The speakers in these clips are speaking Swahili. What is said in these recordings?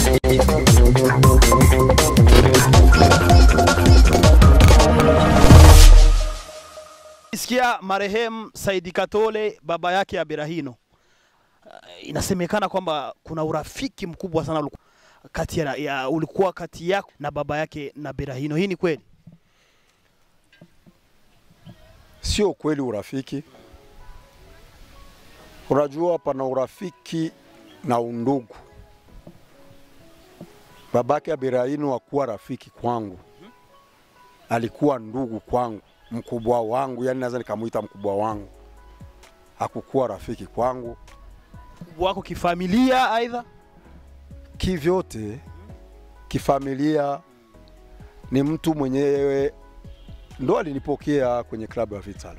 Sikia marehemu Saidi Katole, baba yake ya Berahino. Inasemekana kwamba kuna urafiki mkubwa sana ulikuwa kati yako na baba yake na Berahino. Hii ni kweli? Sio kweli urafiki. Unajua pana urafiki na undugu. Babake ya Berahino hakuwa rafiki kwangu. Alikuwa ndugu kwangu, mkubwa wangu, yani naweza nikamuita mkubwa wangu. Hakukuwa rafiki kwangu. Mkubwa wako kifamilia aidha? Kivyote, kifamilia. Ni mtu mwenyewe ndo alinipokea kwenye klabu ya Vitalo.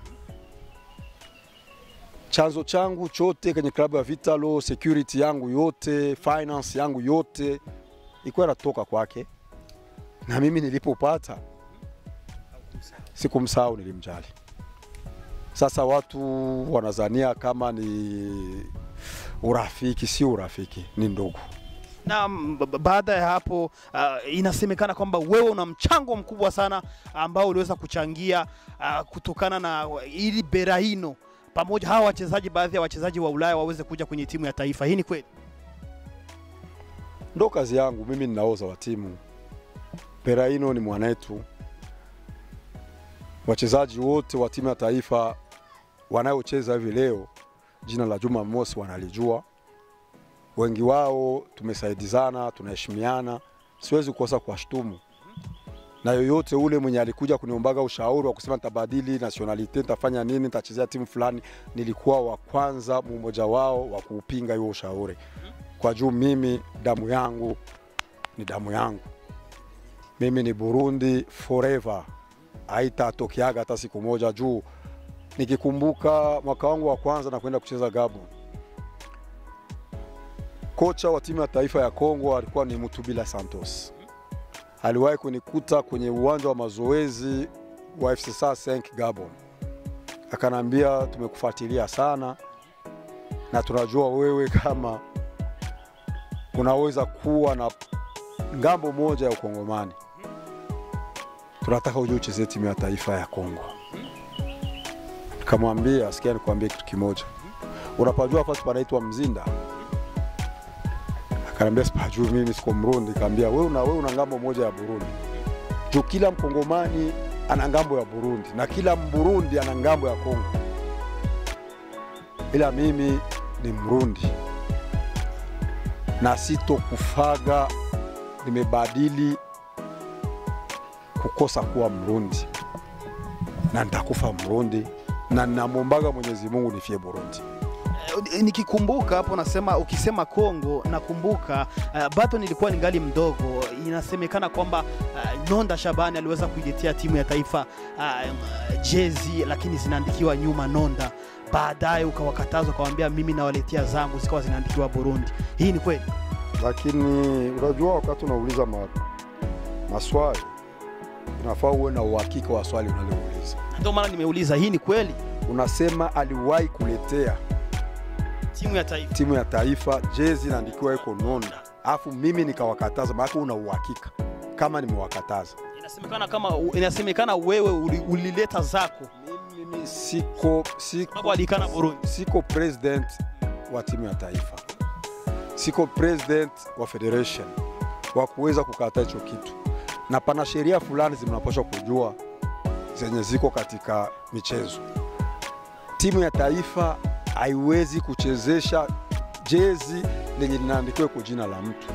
Chanzo changu chote kwenye klabu ya Vitalo, security yangu yote, finance yangu yote ilikuwa inatoka kwake. Na mimi nilipopata sikumsahau, nilimjali. Sasa watu wanazania kama ni urafiki, si urafiki, ni ndugu. Na baada ya hapo inasemekana kwamba wewe una mchango mkubwa sana ambao uliweza kuchangia kutokana na ili Berahino pamoja hawa wachezaji, baadhi ya wachezaji wa Ulaya waweze kuja kwenye timu ya taifa. Hii ni kweli? Ndo kazi yangu, mimi ninaoza wa timu. Berahino ni mwanetu. Wachezaji wote wa timu ya taifa wanaocheza hivi leo, jina la Juma Mosi wanalijua. Wengi wao tumesaidizana, tunaheshimiana, siwezi kukosa kuwashtumu. Na yoyote ule mwenye alikuja kuniombaga ushauri wa kusema nitabadili nationality, nitafanya nini, nitachezea timu fulani, nilikuwa wa kwanza mmoja wao wa kuupinga hiyo ushauri. Kwa juu mimi damu yangu ni damu yangu. Mimi ni Burundi forever. Haitatokeaga hata siku moja. Juu nikikumbuka mwaka wangu wa kwanza na kwenda kucheza Gabon, kocha wa timu ya taifa ya Kongo alikuwa ni Mutubila Santos. Aliwahi kunikuta kwenye uwanja wa mazoezi wa FCSA 5 Gabon. Akanambia, tumekufuatilia sana na tunajua wewe kama unaweza kuwa na ngambo moja ya Ukongomani. Tunataka uje ucheze timu ya taifa ya Kongo. Nikamwambia, sikia nikwambie kitu kimoja. Unapajua fasi panaitwa Mzinda? Akanambia, sipajui, mimi siko Mrundi. Nikamwambia, wewe una ngambo moja ya Burundi. Juu kila Mkongomani ana ngambo ya Burundi na kila Mburundi ana ngambo ya Kongo. Ila mimi ni Mrundi. Na sito kufaga, nimebadili kukosa kuwa Mrundi. Na nitakufa Mrundi na ninamwombaga Mwenyezi Mungu nifie Burundi. Nikikumbuka hapo nasema, ukisema Kongo nakumbuka bado nilikuwa ningali mdogo. Inasemekana kwamba Nonda Shabani aliweza kuiletea timu ya taifa jezi, lakini zinaandikiwa nyuma Nonda. Baadaye ukawakataza ukamwambia mimi nawaletea zangu zikawa zinaandikiwa Burundi. Hii ni kweli? Lakini unajua wakati unauliza maswali unafaa uwe na uhakika wa swali unalouliza. Ndio maana nimeuliza, hii ni kweli? Unasema aliwahi kuletea timu ya taifa jezi inaandikiwa iko Nonda, afu mimi nikawakataza, maana una uhakika kama nimewakataza? Inasemekana wewe ulileta zako. Mimi siko president wa timu ya taifa. Siko president wa federation wa kuweza kukataa hicho kitu. Na pana sheria fulani zinapaswa kujua zenye ziko katika michezo. Timu ya taifa haiwezi kuchezesha jezi lenye linaandikiwa kwa jina la mtu.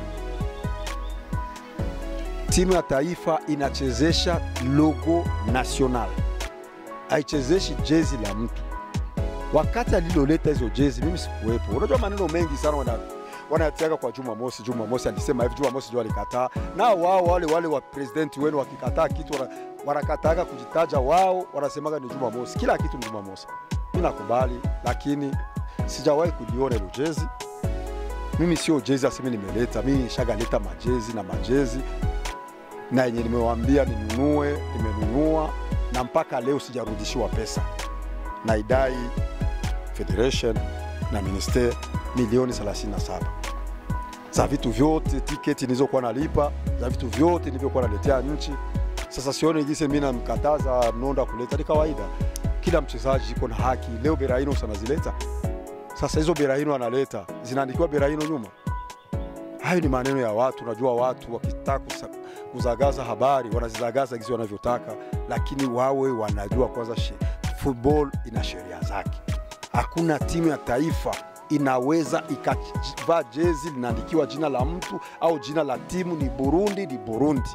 Timu ya taifa inachezesha logo national. Haichezeshi jezi la mtu. Wakati aliloleta hizo jezi mimi sikuwepo. Unajua maneno mengi sana wanatiaga kwa Juma Mosi. Juma Mosi alisema hivi, Juma Mosi ndio alikataa. Na wao wale wa president wenu wakikataa kitu wanakataga kujitaja wao, wanasemaga ni Juma Mosi. Kila kitu ni Juma Mosi. Mimi nakubali, lakini sijawahi kuliona ile jezi. Mimi sio jezi aseme nimeleta, mimi nishagaleta majezi na yenye nimewaambia ninunue, nimenunua na mpaka leo sijarudishiwa pesa. Na idai federation na minister milioni 37. za vitu vyote, tiketi nilizokuwa nalipa, za vitu vyote nilivyokuwa naletea nchi. Sasa sioni jinsi mimi namkataza Nonda kuleta, ni kawaida. Kila mchezaji yuko na haki. Leo Berahino sana zileta. Sasa hizo Berahino analeta, zinaandikiwa Berahino nyuma. Hayo ni maneno ya watu. Unajua watu wakitaka kuzagaza habari wanazizagaza jinsi wanavyotaka, lakini wawe wanajua kwanza football ina sheria zake. Hakuna timu ya taifa inaweza ikavaa jezi linaandikiwa jina la mtu au jina la timu. Ni Burundi, ni Burundi.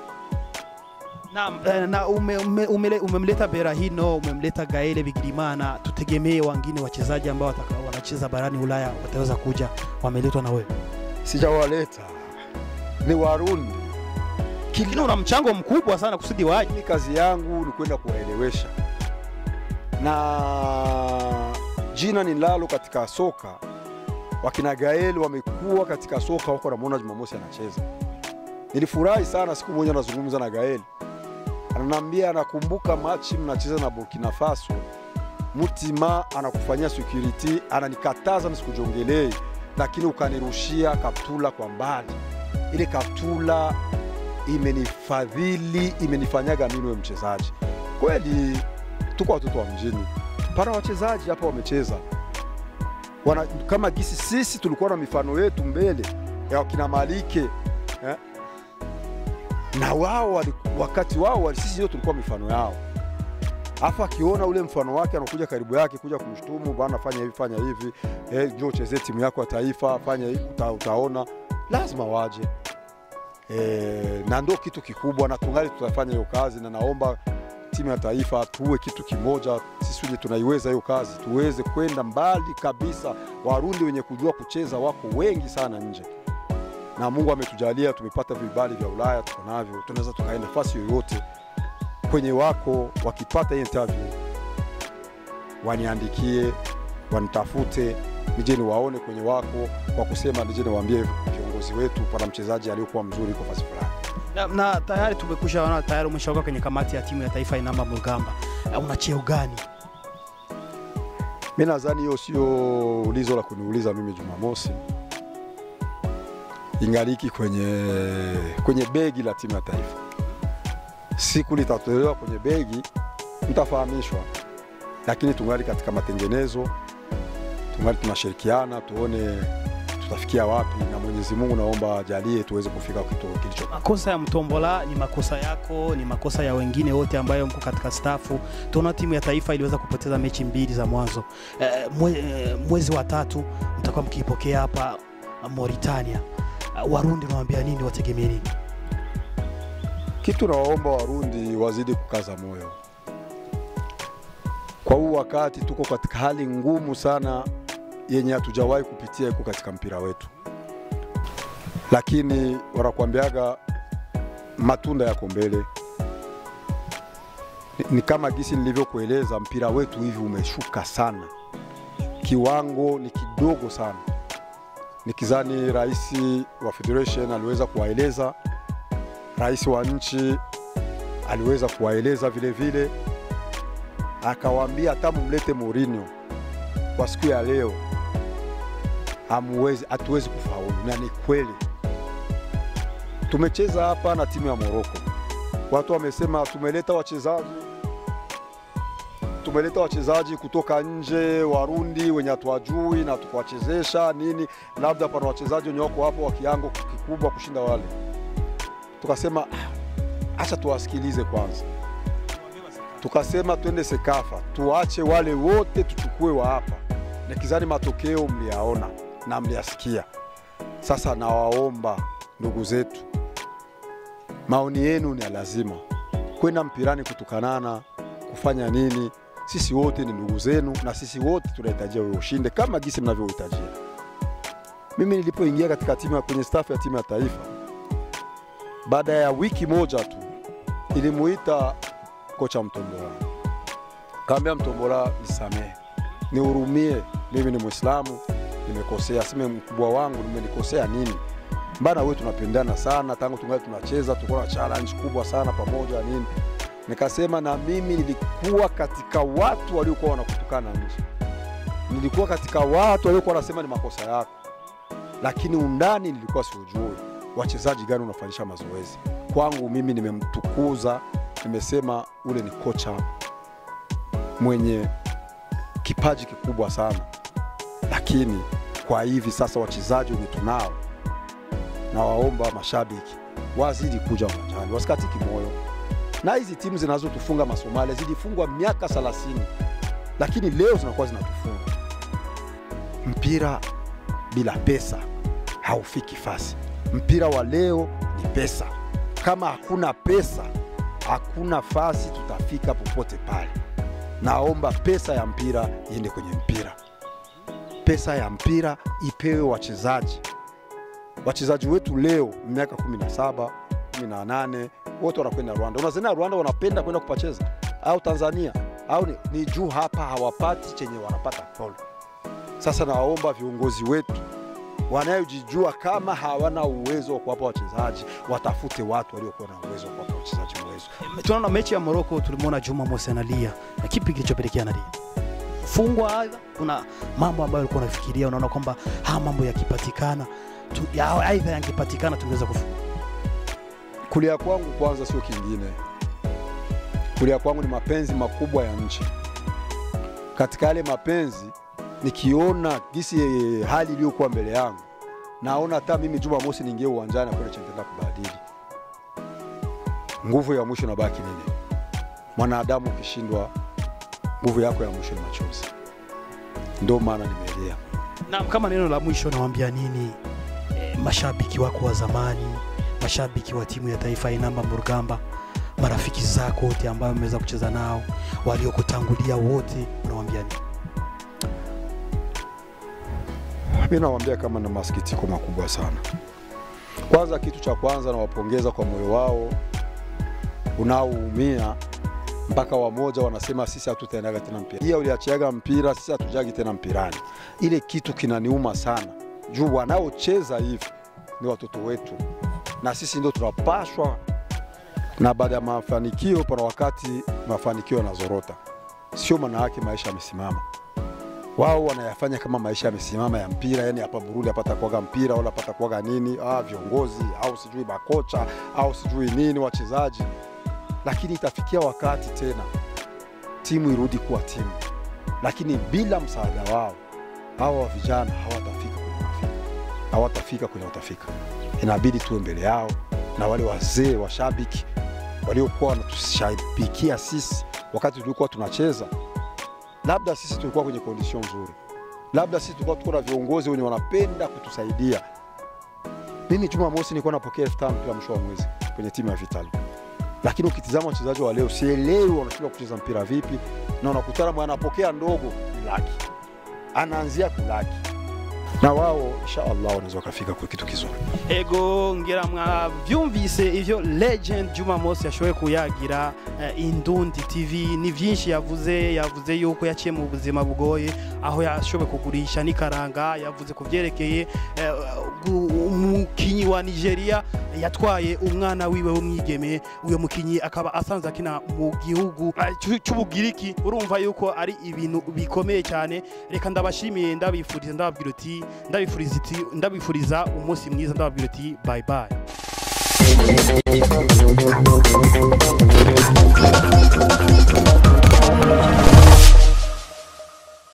Na umemleta Berahino, umemleta Gaël Bigirimana, tutegemee wengine wachezaji ambao wanacheza barani Ulaya wataweza kuja, wameletwa na wewe? Sijawaleta, ni Warundi. Kila una mchango mkubwa sana kusudi waje. Ni kazi yangu ni kwenda kuwaelewesha, na jina ninalo katika soka. Wakina Gaël wamekuwa katika soka, wako namuona Jumamosi anacheza. Nilifurahi sana siku moja nazungumza na Gaël. Ananiambia anakumbuka machi mnacheza na Burkina Faso. Mutima anakufanyia security, ananikataza nisikujongelee, lakini ukanirushia kaptula kwa mbali. Ile kaptula imenifadhili, imenifanyaga mimi wewe mchezaji. Kweli tuko watoto wa mjini. Pana wachezaji hapa wamecheza. Kama gisi sisi tulikuwa na mifano yetu mbele ya kina Malike, na wao wakati wao sisi ndio tulikuwa mifano yao. Afa akiona ule mfano wake anakuja karibu yake kuja kumshtumu, bwana fanya hivi fanya hivi, njoo ucheze timu yako ya taifa, fanya hivi, utaona lazima waje. Na ndio kitu kikubwa, na tungali tutafanya hiyo kazi, na naomba timu ya taifa tuwe kitu kimoja. Sisi wote tunaiweza hiyo kazi, tuweze kwenda mbali kabisa. Warundi wenye kujua kucheza wako wengi sana nje, na Mungu ametujalia tumepata vibali vya Ulaya, tuko navyo, tunaweza tukaenda nafasi yoyote. Kwenye wako wakipata interview waniandikie, wanitafute, nije niwaone kwenye wako, kwa kusema nije niwaambie viongozi wetu pana mchezaji aliyokuwa mzuri kwa fasi fulani. Na tayari tumekushaona, tayari umeshaoka kwenye kamati ya timu ya taifa Inamba Mugamba. Una cheo gani? Mimi nadhani hiyo sio ulizo la kuniuliza mimi Jumamosi. Ingaliki kwenye begi la timu ya taifa. Siku litatolewa kwenye begi mtafahamishwa, lakini tungali katika matengenezo, tungali tunashirikiana tuone tutafikia wapi, na Mwenyezi Mungu naomba ajalie tuweze kufika kitu kilicho. Makosa ya Mtombola ni makosa yako, ni makosa ya wengine wote ambayo mko katika staffu. Tunaona timu ya taifa iliweza kupoteza mechi 2 za mwanzo. Mwezi wa 3 mtakuwa mkipokea hapa Mauritania. Warundi nawaambia nini, wategemee nini? Kitu nawaomba Warundi wazidi kukaza moyo. Kwa huu wakati tuko katika hali ngumu sana yenye hatujawahi kupitia iko katika mpira wetu. Lakini wanakuambiaga matunda yako mbele. Ni kama gisi nilivyokueleza, mpira wetu hivi umeshuka sana. Kiwango ni kidogo sana. Nikizani rais wa federation aliweza kuwaeleza, rais wa nchi aliweza kuwaeleza vile vile, akawaambia hata mlete Mourinho kwa siku ya leo hatuwezi kufaulu. Na ni kweli. Tumecheza hapa na timu ya Morocco. Watu wamesema tumeleta wachezaji kutoka nje, Warundi wenye hatuwajui na tukawachezesha nini, labda pana wachezaji wenye wako hapo wa kiwango kikubwa kushinda wale. Tukasema acha tuwasikilize kwanza. Tukasema twende Sekafa, tuache wale wote tuchukue wa hapa. Nikizani matokeo mliyaona na mliyasikia. Sasa nawaomba ndugu zetu, maoni yenu ni lazima. Kwenda mpirani kutukanana, kufanya nini? Sisi wote ni ndugu zenu, na sisi wote tunahitajia wewe ushinde kama jinsi mnavyohitajia. Mimi nilipoingia katika timu kwenye staff ya timu ya taifa, baada ya wiki moja tu ilimuita kocha Mtombola. Kaambia Mtombola, nisamehe, nihurumie, mimi ni Muislamu, nimekosea. Sema mkubwa wangu nimenikosea nini? Mbona wewe tunapendana sana, tangu tungali tunacheza tuko na challenge kubwa sana pamoja nini? Nikasema na mimi nilikuwa katika watu waliokuwa wanakutukana nje. Nilikuwa katika watu waliokuwa wanasema ni makosa yako. lakini undani nilikuwa siujui wachezaji gani unafanyisha mazoezi. Kwangu mimi nimemtukuza, nimesema ule ni kocha mwenye kipaji kikubwa sana. Lakini kwa hivi sasa wachezaji tunao, na waomba mashabiki wazidi kuja uwanjani, wasikatiki moyo. Na hizi timu zinazotufunga Masomalia zilifungwa miaka 30, lakini leo zinakuwa zinatufunga. Mpira bila pesa haufiki fasi. Mpira wa leo ni pesa. Kama hakuna pesa, hakuna fasi tutafika popote pale. Naomba pesa ya mpira iende kwenye mpira. Pesa ya mpira ipewe wachezaji. Wachezaji wetu leo miaka 17, 18 wote wanakwenda Rwanda. Unazania Rwanda wanapenda kwenda kupacheza au Tanzania au ni juu hapa hawapati chenye wanapata polo. Sasa naomba viongozi wetu wanayojijua kama hawana uwezo wa kuwapa wachezaji, watafute watu waliokuwa na uwezo wa kuwapa wachezaji uwezo. Tunaona mechi ya Morocco tulimuona Juma Mosi analia. Na kipi kilichopelekea analia? Fungwa aidha kuna mambo ambayo ulikuwa unafikiria, unaona kwamba mambo yakipatikana aidha yangepatikana tungeweza kufunga. Kulia kwangu kwanza sio kingine. Kulia kwangu ni mapenzi makubwa ya nchi. Katika yale mapenzi nikiona gisi hali iliyokuwa mbele yangu, naona hata mimi Juma Mosi ningie uwanjani na kwenda chendelea kubadili. Nguvu ya mwisho inabaki nini? Mwanadamu ukishindwa, nguvu yako ya mwisho ni machozi. Ndio maana nimeelea. Na kama neno la mwisho nawaambia nini mashabiki wako wa zamani, mashabiki wa timu ya taifa Inamba Murugamba, marafiki zako wote ambao umeweza kucheza nao, waliokutangulia wote, unawaambia nini? Mimi nawaambia kama na masikitiko makubwa sana. Kwanza, kitu cha kwanza nawapongeza kwa moyo wao unaoumia, mpaka wamoja wanasema sisi hatutaendaga tena mpira. Hiyo uliachiaga mpira, sisi hatujagi tena mpirani. Ile kitu kinaniuma sana. Juu wanaocheza hivi ni watoto wetu, na sisi ndio tunapashwa. Na baada ya mafanikio pana wakati mafanikio yanazorota. Sio maana yake maisha yamesimama. Wao wanayafanya kama maisha yamesimama ya mpira, yani hapa Burundi hapata kuaga mpira wala hapata kuaga nini, viongozi au sijui makocha au sijui nini wachezaji. Lakini itafikia wakati tena timu irudi kuwa timu. Lakini bila msaada wao, hawa vijana hawatafika kwenye utafika. Inabidi tuwe mbele yao, na wale wazee washabiki waliokuwa wanatushabikia sisi wakati tulikuwa tunacheza. Labda sisi tulikuwa kwenye condition nzuri. Labda sisi tulikuwa tuko na viongozi wenye wanapenda kutusaidia. Mimi Juma Mosi nilikuwa napokea 5,000 kila mwisho wa mwezi kwenye timu ya Vital. Lakini ukitizama wachezaji wa leo, sielewi wanashindwa kucheza mpira vipi, na unakutana mwana anapokea ndogo laki. Anaanzia kulaki. Na wao inshallah wanaweza kufika kwa kitu kizuri. Ego ngira mwa vyumvise ivyo legend Juma Mosi yashowe kuyagira Indundi TV. Ni vyinshi yavuze yuko yaciye mu buzima bugoye, aho yashobe kugurisha n'ikaranga, yavuze kuvyerekeye umukinyi wa Nigeria yatwaye umwana wiwe w'umwigeme. Uyo mukinyi akaba asanze akina mu gihugu cy'Ubugiriki. Urumva yuko ari ibintu bikomeye cyane. Reka ndabashimiye, ndabifuriza, ndababwira uti ndabifuriza umunsi mwiza, ndababwira uti bye bye.